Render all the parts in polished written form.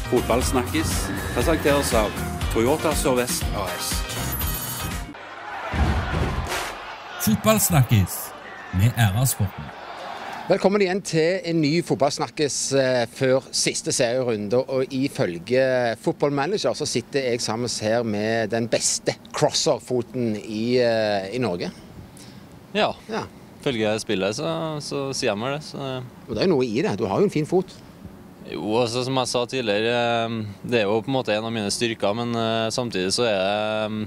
Fotballsnakkis presenteres av Toyota Sør-Vest AS. Fotballsnakkis med æresporten. Velkommen igjen til en ny fotballsnakkis før siste serierunde. Og ifølge fotballmanager så sitter jeg sammen her med den beste crosserfoten i Norge. Ja. Følge spillet så sier jeg meg det. Så. Og det er jo noe i det. Du har jo en fin fot. Jo, altså, som jeg sa tidligere, det er jo på en måte en av mine styrker, men samtidig så er det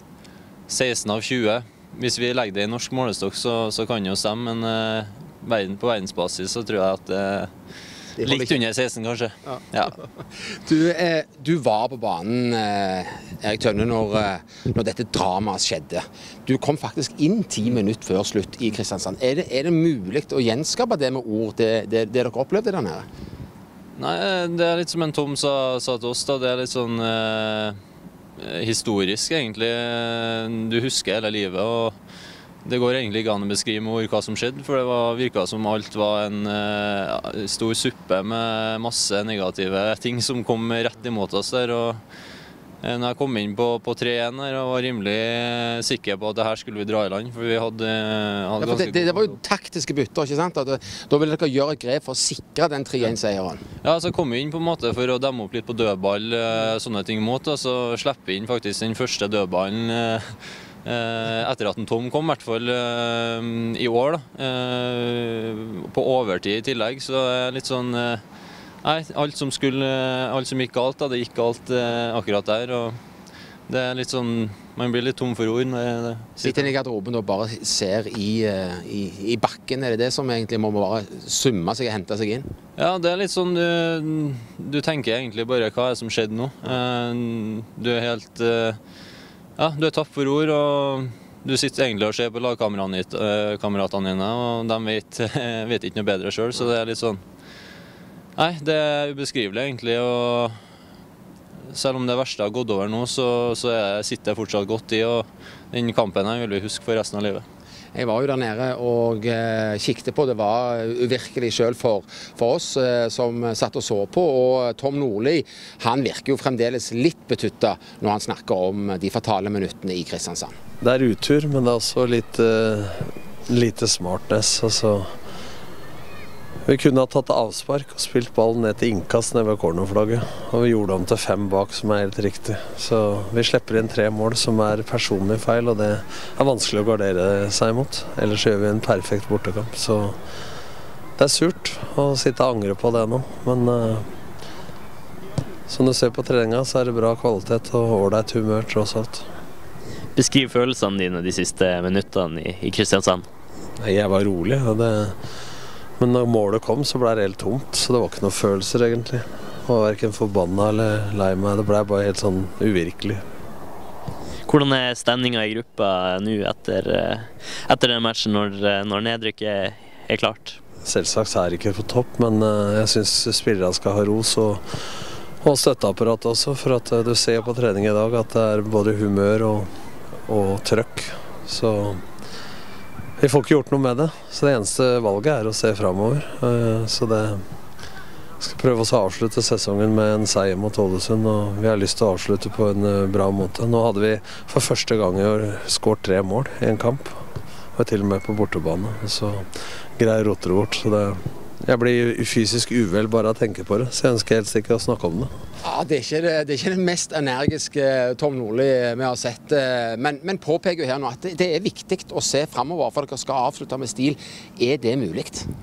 16 av 20. Hvis vi legger det i norsk målestokk, så kan det jo stemme, men på verdensbasis så tror jeg at det litt under 16 kanskje. Ja. Du var på banen, Erik Tønne, når dette dramaet skjedde. Du kom faktisk inn 10 minutter før slutt i Kristiansand. Er det mulig å gjenskape det med ord, det dere opplevde der nede? Nei, det er litt som en Tom sa til oss da, det er litt sånn historisk egentlig. Du husker hele livet, og det går egentlig ikke an å beskrive med ord hva som skjedde, for det virket som alt var en stor suppe med masse negative ting som kom rett imot oss der, og når jeg kom inn på 3-1 her, og var rimelig sikker på at det her skulle vi dra i land, for vi hadde ganske det var jo taktiske bytter, ikke sant? Da ville dere gjøre et grep for å sikre den 3-1-seieren. Ja, så kom vi inn på en måte for å demme opp litt på dødball, sånne ting mot, og så slipper vi inn faktisk den første dødballen etter at en Tom kom, i hvert fall i år da, på overtid i tillegg, så det er litt sånn. Nei, alt som gikk galt, det gikk galt akkurat der, og det er litt sånn, man blir litt tom for ord. Sitter i garderoben og bare ser i bakken, er det som egentlig må bare summe seg og hente seg inn? Ja, det er litt sånn, du tenker egentlig bare hva er det som skjedde nå. Du er helt, du er tapp for ord, og du sitter egentlig og ser på lagkameratene dine, og de vet ikke noe bedre selv, så det er litt sånn. Nei, det er ubeskrivelig egentlig, og selv om det verste har gått over nå, så sitter jeg fortsatt godt i, og den kampen her vil vi huske for resten av livet. Jeg var jo der nede og kikket på, det var uvirkelig selv for oss som satt og så på, og Tom Nordli, han virker jo fremdeles litt betuttet når han snakker om de fatale minuttene i Kristiansand. Det er utur, men det er også lite smartness, altså. Vi kunne ha tatt avspark og spilt ballen ned til innkast ned ved cornerflagget. Og vi gjorde om til 5 bak, som er helt riktig. Så vi slipper inn 3 mål som er personlig feil, og det er vanskelig å gardere seg imot. Ellers gjør vi en perfekt bortekamp. Så det er surt å sitte og angre på det nå. Men som du ser på treninga, så er det bra kvalitet og ålreit humør tross alt. Beskriv følelsene dine de siste minuttene i Kristiansand. Jeg var rolig, og men når målet kom, så ble det helt tomt, så det var ikke noen følelser egentlig. Jeg var hverken forbanna eller lei meg, det ble bare helt sånn uvirkelig. Hvordan er stemningen i gruppa nå etter den matchen når nedrykket er klart? Selvsagt er det ikke på topp, men jeg synes spillere skal ha ros og støtteapparat også, for at du ser på trening i dag at det er både humør og trøkk, så vi får ikke gjort noe med det, så det eneste valget er å se fremover. Så skal prøve å avslutte sesongen med en seier mot Ålesund, og vi har lyst til å avslutte på en bra måte. Nå hadde vi for første gang i år skåret 3 mål i en kamp, og til og med på bortebane. Så greier roter bort, så jeg blir fysisk uvel bare å tenke på det, så jeg ønsker helst ikke å snakke om det. Ja, det er ikke den mest energiske Tom Nordli vi har sett, men påpeker jo her nå at det er viktig å se fremover, for dere skal avslutte med stil. Er det mulig?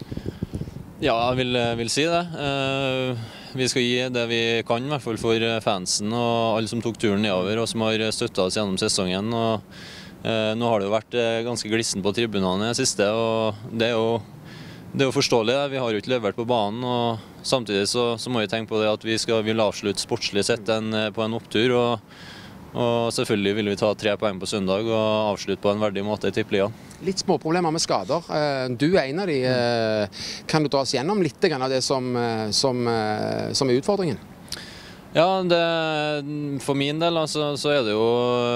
Ja, jeg vil si det. Vi skal gi det vi kan, i hvert fall for fansen og alle som tok turen nedover og som har støttet oss gjennom sesongen. Og, nå har det jo vært ganske glissen på tribunene i det siste, og det er jo forståelig. Vi har jo ikke levert på banen, og samtidig så må vi tenke på det at vi vil avslutte sportslig sett på en opptur, og selvfølgelig vil vi ta 3 poeng på søndag og avslutte på en verdig måte i Tippeligaen. Litt små problemer med skader. Du er en av de. Kan du dra oss gjennom litt av det som er utfordringen? Ja, for min del så er det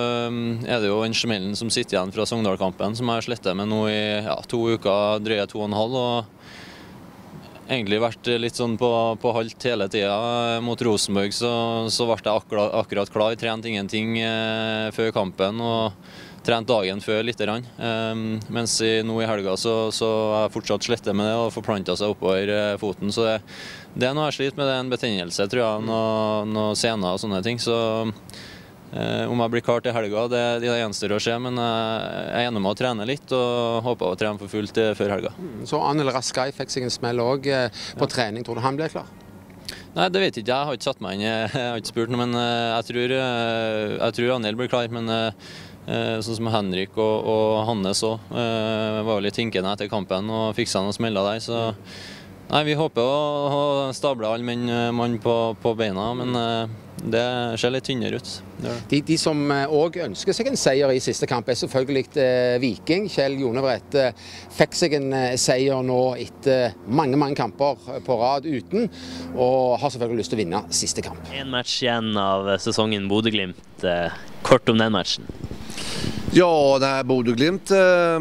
jo en smellen som sitter igjen fra Sogndal-kampen, som jeg har slettet med nå i 2 uker, drøye 2,5, og egentlig vært litt sånn på halvt hele tida. Mot Rosenborg så ble jeg akkurat klar, trent ingenting før kampen og trent dagen før litt. Mens nå i helga så har jeg fortsatt slettet med det og forplantet seg oppover foten. Så det er noe jeg sliter med, det er en betennelse, tror jeg, noe sener og sånne ting. Så om jeg blir klar til helga, det gjenstår å se, men jeg er enig med å trene litt og håper å trene for fullt før helga. Så Anel Raskai fikk seg en smell også på trening. Tror du han blir klar? Nei, det vet ikke jeg. Jeg har ikke satt meg inn, jeg har ikke spurt noe, men jeg tror Anel blir klar. Men sånn som Henrik og Hannes også, var jo litt hinkende etter kampen og fikk seg noen smeller der, så nei, vi håper å stable alle mann på beina, men det ser litt tynnere ut. De som også ønsker seg en seier i siste kamp er selvfølgelig Viking. Kjell Jonevret fikk seg en seier nå etter mange kamper på rad uten, og har selvfølgelig lyst til å vinne siste kamp. En match igjen av sesongen Bodø-Glimt. Kort om den matchen. Ja, det här Bodø-Glimt,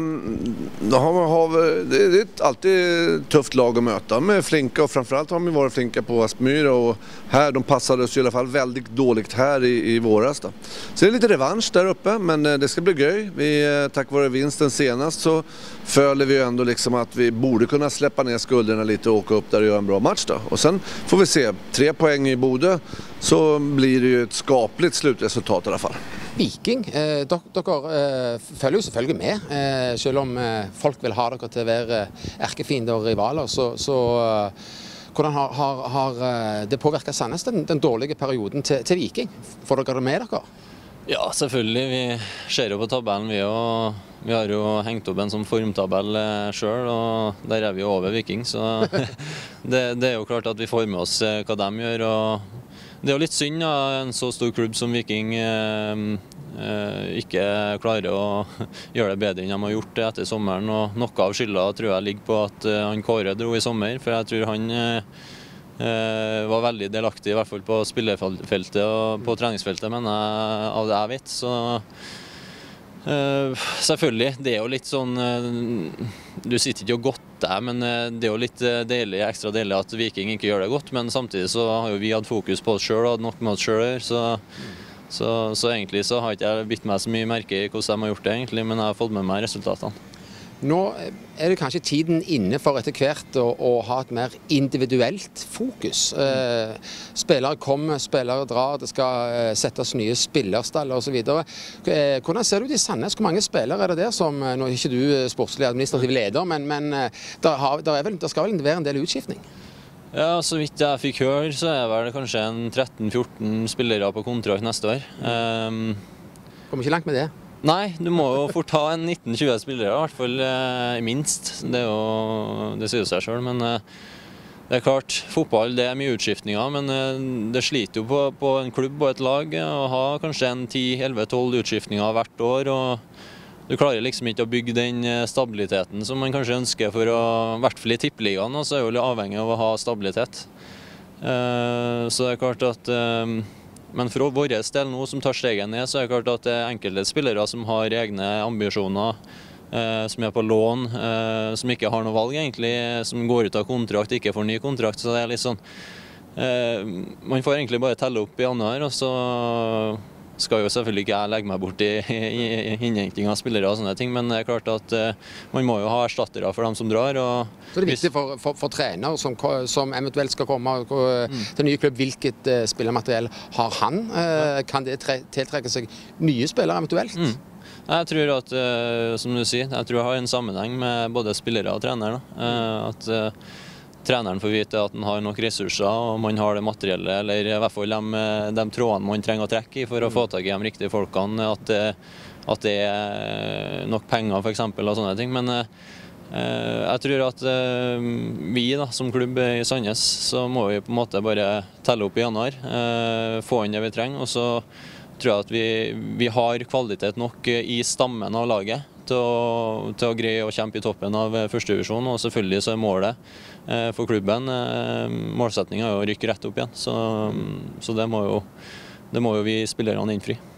det är alltid ett tufft lag att möta med flinka, och framförallt har de varit flinka på Aspmyra, och här de passade oss i alla fall väldigt dåligt här i våras då. Så det är lite revansch där uppe, men det ska bli göj. Vi, tack vare vinsten senast så följer vi ju ändå liksom att vi borde kunna släppa ner skulderna lite och åka upp där och göra en bra match då. Och sen får vi se, 3 poäng i Bodø, så blir det ju ett skapligt slutresultat i alla fall. Viking, dere følger jo selvfølgelig med, selv om folk vil ha dere til å være erkefiender og rivaler, så hvordan har det påvirket Sandnes den dårlige perioden til Viking? Får dere det med dere? Ja, selvfølgelig. Vi ser jo på tabellen, vi har jo hengt opp en sånn formtabell selv, og der er vi jo over Viking, så det er jo klart at vi får med oss hva de gjør, og det er jo litt synd at en så stor klubb som Viking ikke klarer å gjøre det bedre enn de har gjort det etter sommeren, og noe av skylda tror jeg ligger på at han Kåre dro i sommer, for jeg tror han var veldig delaktig, i hvert fall på spillerfeltet og på treningsfeltet, men av det jeg vet, så selvfølgelig, det er jo litt sånn, du sitter ikke og godt der, men det er jo litt deilig, ekstra deilig at Viking ikke gjør det godt, men samtidig så har jo vi hatt fokus på oss selv og hatt nok med oss selv, så egentlig så har ikke jeg bitt meg så mye merke i hvordan de har gjort det egentlig, men jeg har fått med meg resultatene. Nå er det kanskje tiden inne for etter hvert å ha et mer individuelt fokus. Spillere kommer, spillere drar, det skal settes nye spillerstaller og så videre. Hvordan ser du det i Sandnes? Hvor mange spillere er det der som, nå er ikke du sportslig administrativ leder, men det skal vel være en del utskiftning? Ja, så vidt jeg fikk høre, så er det kanskje en 13-14 spillere på kontrakt neste år. Kommer ikke langt med det? Nei, du må jo fort ha en 19-20 spillere, i hvert fall minst. Det sier jo seg selv, men det er klart, fotball det er mye utskiftninger, men det sliter jo på en klubb og et lag å ha kanskje en 10-11-12 utskiftninger hvert år, og du klarer liksom ikke å bygge den stabiliteten som man kanskje ønsker for å, i hvert fall i tippeligaen, og så er jo avhengig av å ha stabilitet. Så det er klart at men for vår del nå som tar stegen ned, så er det klart at det er enkelte spillere som har egne ambisjoner, som er på lån, som ikke har noe valg egentlig, som går ut av kontrakt, ikke får ny kontrakt, så det er litt sånn, man får egentlig bare telle opp i januar, og så skal jo selvfølgelig ikke jeg legge meg bort i innhenting av spillere og sånne ting, men det er klart at man må jo ha erstattere for dem som drar. Så det er viktig for trener som eventuelt skal komme til nye klubb, hvilket spillermateriell har han? Kan det tiltrekke seg nye spillere eventuelt? Jeg tror at, som du sier, jeg tror jeg har en sammenheng med både spillere og trenere. At treneren får vite at han har nok ressurser, og man har det materielle, eller i hvert fall de trådene man trenger å trekke i for å få tak i de riktige folkene, at det er nok penger for eksempel, og sånne ting. Men jeg tror at vi da, som klubb i Sandnes, så må vi på en måte bare telle opp i januar, få inn det vi trenger, og så tror jeg at vi har kvalitet nok i stammen av laget til å greie å kjempe i toppen av første divisjon, og selvfølgelig så er målet for klubben, målsetningen er å rykke rett opp igjen, så det må jo vi spillerne innfri.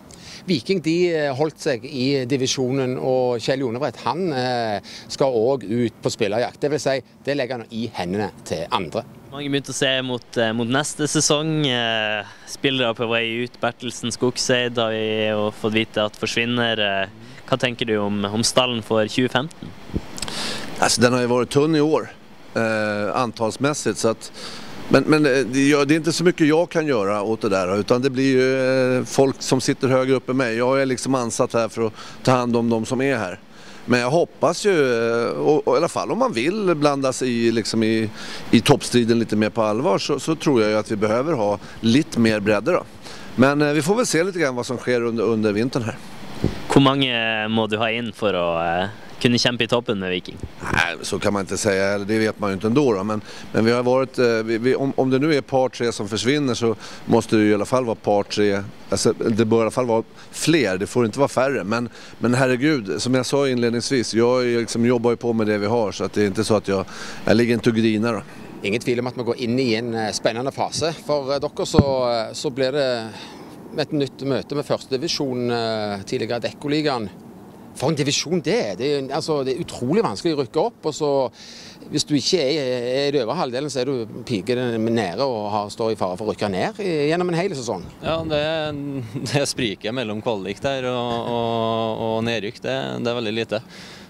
Viking de holdt seg i divisjonen, og Kjell Jonebrett han skal også ut på spillerjakt. Det vil si, det legger han i hendene til andre. Mange begynte å se mot neste sesong. Spillere på vei ut, Bertelsen, Skogseid har vi jo fått vite at forsvinner. Hva tenker du om stallen for 2015? Alltså, den har ju varit tunn i år, antalsmässigt, så att men det är inte så mycket jag kan göra åt det där, utan det blir ju folk som sitter högre upp än mig. Jag är liksom ansatt här för att ta hand om de som är här. Men jag hoppas ju, och i alla fall om man vill blanda sig liksom i toppstriden lite mer på allvar, så tror jag ju att vi behöver ha lite mer bredde då. Men vi får väl se lite grann vad som sker under vintern här. Hvor mange må du ha in för att kunna kämpa i toppen med Viking? Nej, så kan man inte säga, det vet man ju inte ändå då. Men vi har varit, om det nu är par tre som försvinner, så måste det i alla fall vara par tre, alltså, det bör i alla fall vara fler, det får inte vara färre. Men herregud, som jag sa inledningsvis, jag liksom jobbar ju på med det vi har, så att det är inte så att jag ligger inte och grinar då. Ingen tvil om at vi går inn i en spennende fase. For dere så blir det et nytt møte med første divisjon, tidligere Dekko-ligaen. For en divisjon det er. Det er utrolig vanskelig å rykke opp. Og så, hvis du ikke er i det øvre halvdelen, så er du piker nede og står i fare for å rykke ned gjennom en hel sesong. Ja, det spriker mellom kvalik der og nedrykk. Det er veldig lite.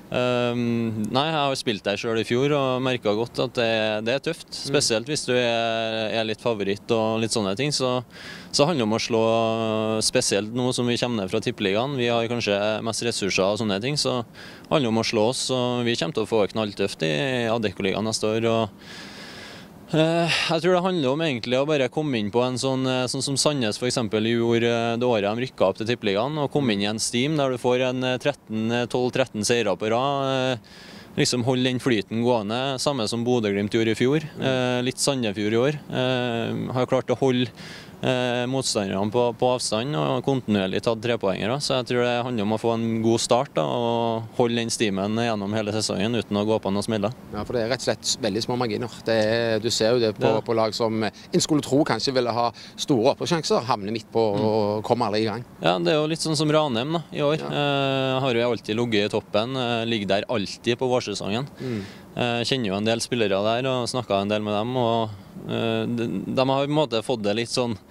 Nei, jeg har spilt der selv i fjor og merket godt at det er tøft. Spesielt hvis du er litt favoritt og litt sånne ting, så handler det om å slå, spesielt nå som vi kommer ned fra tippeligaen. Vi har kanskje mest ressurser og sånne ting, så handler det om å slå oss, og vi kommer til å få knalltøft i Adeccoligaen neste år. Jeg tror det handler om egentlig å bare komme inn på en sånn som Sandnes for eksempel gjorde det året de rykket opp til tippeligaen, og komme inn i en steam der du får en 12-13 seire på rad, liksom holde den flyten gående, samme som Bodø-Glimt gjorde i fjor, litt Sandefjord i år, har klart å holde motstanderne på avstand og kontinuerlig tatt trepoengere, så jeg tror det handler om å få en god start da, og holde den stimen gjennom hele sesongen uten å gå på noen smeller. Ja, for det er rett og slett veldig små marginer. Du ser jo det på lag som en skulle tro kanskje ville ha store opprykksjanser, havner midt på og kommer aldri i gang. Ja, det er jo litt sånn som Ranheim da, i år. Har jo alltid ligget i toppen, ligger der alltid på vårsesongen. Kjenner jo en del spillere der og snakket en del med dem, og de har på en måte fått det litt sånn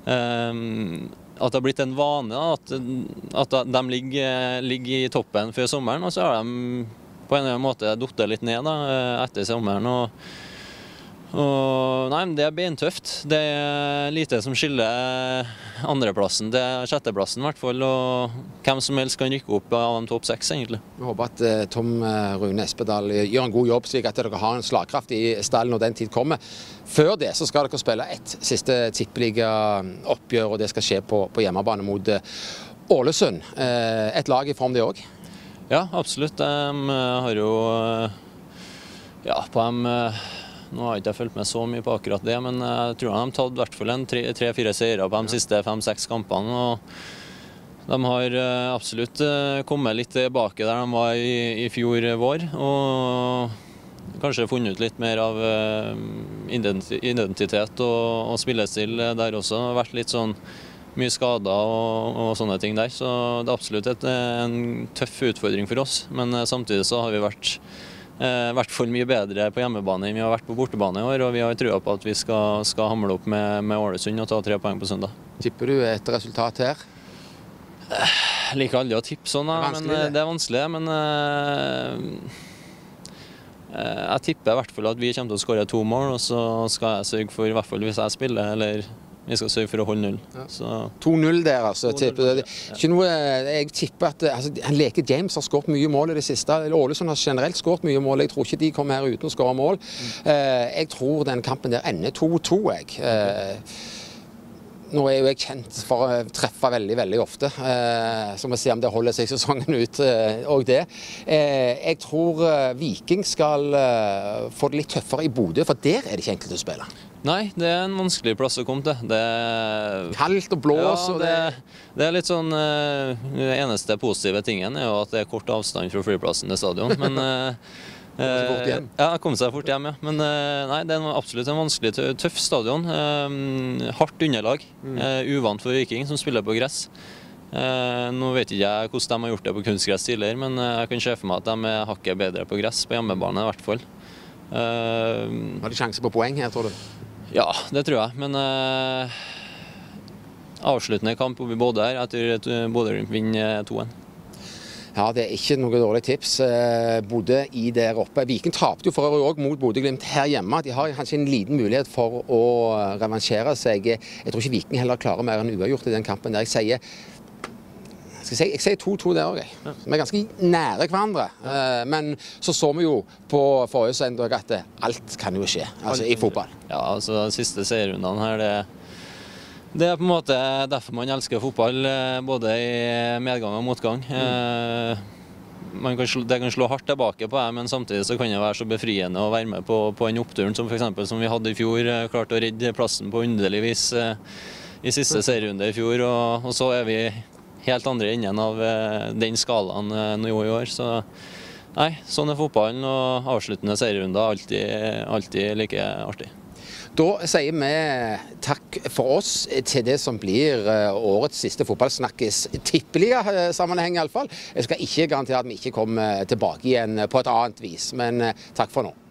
at det har blitt en vane at de ligger i toppen før sommeren, og så har de på en eller annen måte duttet litt ned da, etter sommeren, og nei, det er beintøft. Det er lite som skiller andreplassen til sjetteplassen i hvert fall, og hvem som helst kan rykke opp av de topp 6 egentlig. Jeg håper at Tom Rune Espedal gjør en god jobb, slik at dere har en slagkraft i stallen når den tid kommer. Før det så skal dere spille et siste tippeliga-oppgjør, og det skal skje på hjemmebane mot Ålesund. Et lag i form det også? Ja, absolutt. De har jo på dem. Nå har jeg ikke fulgt med så mye på akkurat det, men jeg tror de har tatt i hvert fall en 3-4 seire på de siste 5-6 kampene. Og de har absolutt kommet litt tilbake der de var i fjor vår, og kanskje funnet ut litt mer av identitet og spillestil der også. Det har vært litt sånn mye skader og sånne ting der, så det er absolutt en tøff utfordring for oss, men samtidig så har vi vært hvert fall mye bedre på hjemmebane enn vi har vært på bortebane i år, og vi har trua på at vi skal hamle opp med Ålesund og ta 3 poeng på søndag. Tipper du et resultat her? Jeg liker aldri å tippe sånn, det er vanskelig, men jeg tipper i hvert fall at vi kommer til å skåre 2 mål, og så skal jeg sørge for, i hvert fall hvis jeg spiller, eller vi skal sørge for å holde 0. Ja. 2-0 der, altså. 2-0, ikke noe, jeg tipper at han leker James har skåret mye mål i det siste. Ålesund har generelt skåret mye mål. Jeg tror ikke de kommer her uten å skåre mål. Jeg tror den kampen der ender 2-2, jeg. Nå er jo jeg kjent for å treffe veldig, veldig ofte. Så må vi se om det holder seg sesongen ut, og det. Jeg tror Viking skal få det litt tøffere i Bodø, for der er det ikke enkelt å spille. Nei, det er en vanskelig plass å komme til. Det er kaldt og blås. Ja, det er litt sånn, den eneste positive tingen er jo at det er kort avstand fra flyplassen til stadion, men kom seg fort hjem, ja. Men nei, det er absolutt en vanskelig, tøff stadion. Hardt underlag, uvant for Viking som spiller på gress. Nå vet ikke jeg hvordan de har gjort det på kunstgress tidligere, men jeg kan se for meg at de er hakket bedre på gress, på hjemmebane i hvert fall. Har de sjanse på poeng her, tror du? Ja, det tror jeg, men avsluttende kamp oppe i Bodø her, jeg tror Bodø-Glimt vinner 2-1. Ja, det er ikke noe dårlig tips. Bodø i der oppe. Viking tapte jo for øvrig også mot Bodø-Glimt her hjemme. De har kanskje en liten mulighet for å revansjere seg. Jeg tror ikke Viking heller klarer mer enn uavgjort i den kampen der. Jeg sier 2-2 der også. Vi er ganske nære hverandre. Men så vi jo på forrige søndag at alt kan jo skje, altså i fotball. Ja, altså siste serierundene her, det er på en måte derfor man elsker fotball, både i medgang og motgang. Det kan slå hardt tilbake på det, men samtidig så kan det være så befriende å være med på en oppturen som for eksempel som vi hadde i fjor, klarte å redde plassen på underlig vis i siste serierunde i fjor, og så er vi helt andre enden av den skalaen nå i år. Så nei, sånn er fotballen, og avsluttende serierunder alltid like artig. Da sier vi takk for oss til det som blir årets siste fotballsnakkes tippeliga-sammenheng i alle fall. Jeg skal ikke garantere at vi ikke kommer tilbake igjen på et annet vis, men takk for nå.